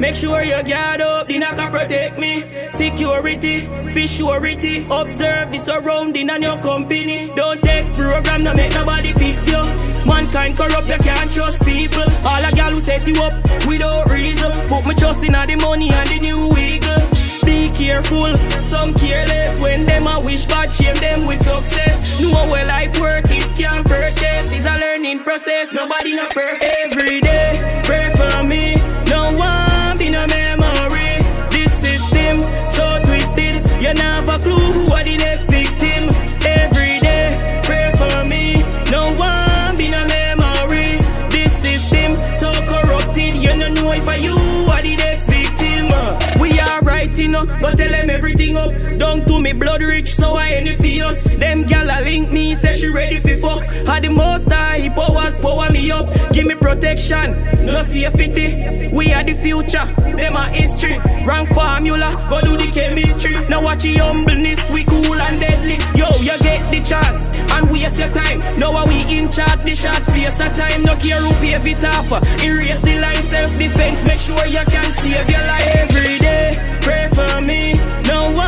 Make sure you guard up, the knock can protect me. Security, for surety. Observe the surrounding and your company. Don't take program, no make nobody fix you. Mankind corrupt, you can't trust people. All a gal who set you up without reason. Put me trust in all the money and the new eagle. Be careful, some careless. When them a wish bad, shame them with success. Know where life worth it can purchase. It's a learning process, nobody not perfect. Every day, pray for me. No one be no memory. This system so twisted. You never clue who are the next victim. Every day, pray for me. No one be no memory. This system so corrupted. You don't know if you are the next victim. We are right, you know, but tell them everything up. Down to me blood rich, so I ain't for us. Them gal a link me, say she ready for fuck. Had the most high powers power me up. Give me protection, no safety. We are the future, them are history. Rank formula, go do the chemistry. Now watch your humbleness, we cool and deadly. Yo, you get the chance, and waste your time. Now are we in charge, the shots, place a time. No care who pave it off. Erase the line, self-defense, make sure you can save your life. Every day, pray for me. No